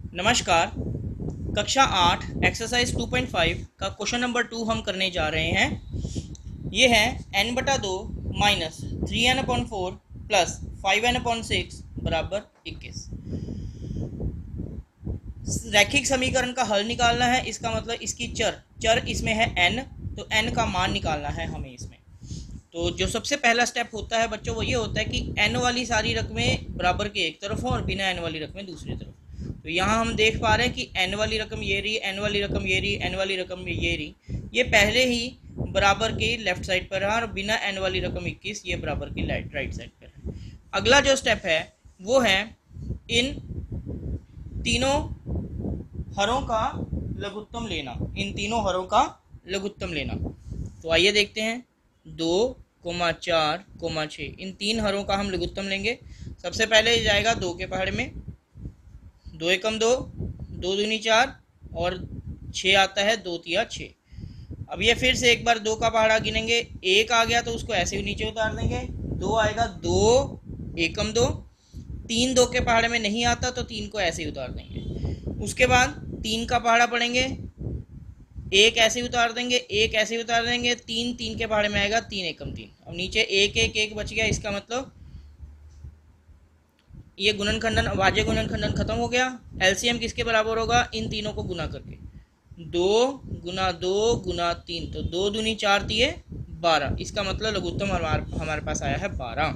नमस्कार। कक्षा 8 एक्सरसाइज 2.5 का क्वेश्चन नंबर 2 हम करने जा रहे हैं। ये है n/2 minus 3n/4 plus 5n/6 बराबर 21। रैखिक समीकरण का हल निकालना है। इसका मतलब इसकी चर इसमें है n, तो n का मान निकालना है हमें इसमें। तो जो सबसे पहला स्टेप होता है बच्चों वो ये होता है कि n वाली सारी रकमें बराबर के एक तरफ हों और बिना n वाली रकमें दूसरी तरफ। तो यहाँ हम देख पा रहे हैं कि n वाली रकम ये रही, n वाली रकम ये रही, n वाली रकम ये रही, ये पहले ही बराबर के लेफ्ट साइड पर है और बिना n वाली रकम 21 ये बराबर की राइट साइड पर है। अगला जो स्टेप है वो है इन तीनों हरों का लघुत्तम लेना, इन तीनों हरों का लघुत्तम लेना। तो आइए देखते हैं 2, 4, 6 इन तीन हरों का हम लघुत्तम लेंगे। सबसे पहले जाएगा 2 के पहाड़े में, 2 एकम 2, 2 दूनी 4 और 6 आता है, 2 तिया 6। अब ये फिर से एक बार 2 का पहाड़ा गिनेंगे, 1 आ गया तो उसको ऐसे ही नीचे उतार देंगे, 2 आएगा, 2 एकम 2, 3 2 के पहाड़े में नहीं आता तो 3 को ऐसे ही उतार देंगे। उसके बाद 3 का पहाड़ा पढ़ेंगे, 1 ऐसे ही उतार देंगे, 1 ऐसे ही उतार देंगे, 3 3 के पहाड़े में आएगा, 3 एकम 3। अब नीचे 1 1 1 बच गया। इसका मतलब ये गुणनखंडन अभाज्य गुणनखंडन खत्म हो गया। एलसीएम किसके बराबर होगा? इन तीनों को गुना करके, 2 गुना 2 गुना 3, तो 2 दूनी 4 तिये 12। इसका मतलब लघुत्तम हमारे पास आया है 12।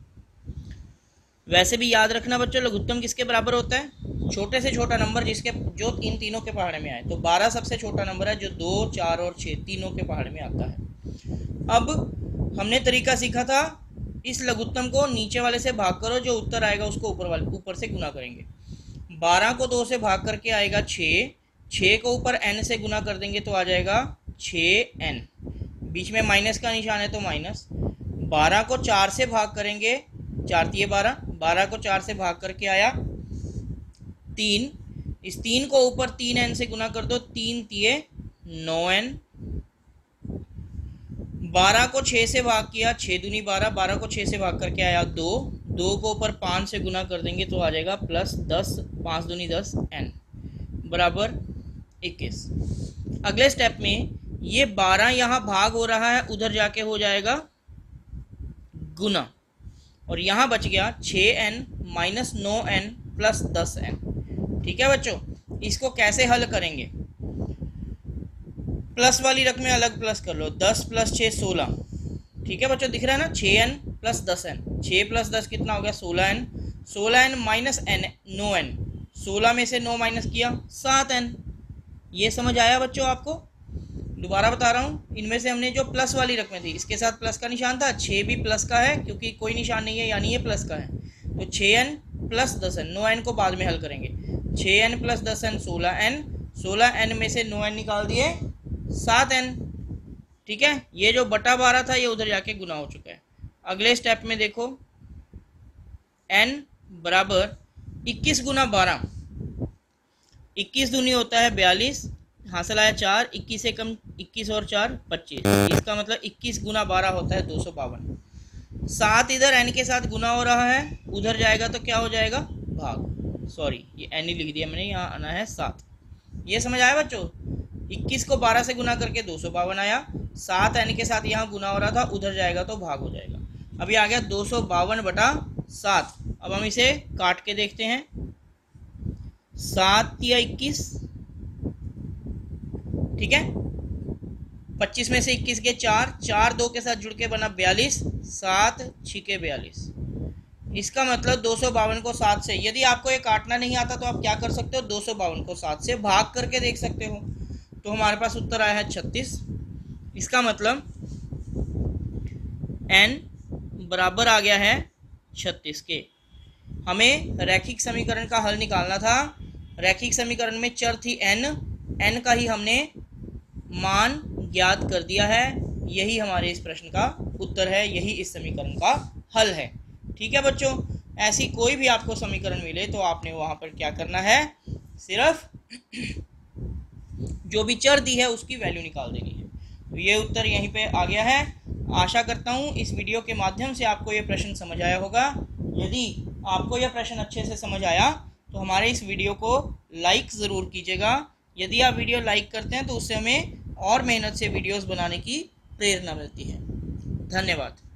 वैसे भी याद रखना बच्चों, लघुत्तम किसके बराबर होता है? छोटे से छोटा नंबर जो इन तीनों के पहाड़े में आए। तो 12 सबसे छोटा नंबर है जो 2, 4 और 6 तीनों के पहाड़े में आता है। अब हमने तरीका सीखा था, इस लघुत्तम को नीचे वाले से भाग करो, जो उत्तर आएगा उसको ऊपर से गुना करेंगे। 12 को 2 से भाग करके आएगा 6, 6 को ऊपर n से गुना कर देंगे तो आ जाएगा 6n, बीच में माइनस का निशान है तो माइनस। 12 को 4 से भाग करेंगे, 4 तिये 12, 12 को 4 से भाग करके आया 3, इस 3 को ऊपर 3n से गुना कर दो, 3 तिये 9n। 12 को 6 से भाग किया, 6 दूनी 12, 12 को 6 से भाग करके आया 2, 2 को ऊपर 5 से गुना कर देंगे तो आ जाएगा प्लस 10, 5 दूनी 10 n बराबर 21। अगले स्टेप में ये 12 यहाँ भाग हो रहा है, उधर जाके हो जाएगा गुना, और यहाँ बच गया 6n minus 9n plus 10n। ठीक है बच्चों, इसको कैसे हल करेंगे? प्लस वाली रकमें अलग प्लस कर लो, 10 प्लस 6 16। ठीक है बच्चों, दिख रहा है ना, 6n प्लस 10n, 6 प्लस 10 कितना हो गया? 16n, 16n minus n 9n, 16 में से 9 माइनस किया 7n। ये समझ आया बच्चों आपको? दोबारा बता रहा हूँ, इनमें से हमने जो प्लस वाली रकमें थी इसके साथ प्लस का निशान था, 6 भी प्लस का है क्योंकि कोई निशान नहीं है यानी ये प्लस का है, तो 6n प्लस 10n, 9n को बाद में हल करेंगे। 6n plus 10n 16n, 16n में से 9n निकाल दिए 7n। ठीक है, ये जो बटा 12 था ये उधर जाके गुना हो चुका है। अगले स्टेप में देखो, n बराबर 21 गुना 12, 21 दूनी होता है 42, हासिल आया 4, 21 से कम 21 और 4 25। इसका मतलब 21 गुना 12 होता है 252। 7 इधर n के साथ गुना हो रहा है, उधर जाएगा तो क्या हो जाएगा? भाग। सॉरी, ये n ही लिख दिया मैंने, यहाँ आना है 7। ये समझ आया बच्चों? 21 को 12 से गुना करके 252 आया, 7 n के साथ यहाँ गुना हो रहा था, उधर जाएगा तो भाग हो जाएगा। अभी आ गया 252/7। अब हम इसे काट के देखते हैं, 7 या 21, ठीक है, 25 में से 21 के 4, 4 2 के साथ जुड़ के बना 42, 7 6 के 42। इसका मतलब 252 को 7 से, यदि आपको ये काटना नहीं आता तो आप क्या कर सकते हो? 252 को 7 से भाग करके देख सकते हो, तो हमारे पास उत्तर आया है 36। इसका मतलब n बराबर आ गया है 36 के। हमें रैखिक समीकरण का हल निकालना था। रैखिक समीकरण में चर थी n का ही हमने मान ज्ञात कर दिया है। यही हमारे इस प्रश्न का उत्तर है, यही इस समीकरण का हल है। ठीक है बच्चों, ऐसी कोई भी आपको समीकरण मिले तो आपने वहां पर क्या करना है? सिर्फ जो भी चर दी है उसकी वैल्यू निकाल देनी है। तो ये उत्तर यहीं पे आ गया है। आशा करता हूँ इस वीडियो के माध्यम से आपको ये प्रश्न समझ आया होगा। यदि आपको यह प्रश्न अच्छे से समझ आया तो हमारे इस वीडियो को लाइक ज़रूर कीजिएगा। यदि आप वीडियो लाइक करते हैं तो उससे हमें और मेहनत से वीडियोस बनाने की प्रेरणा मिलती है। धन्यवाद।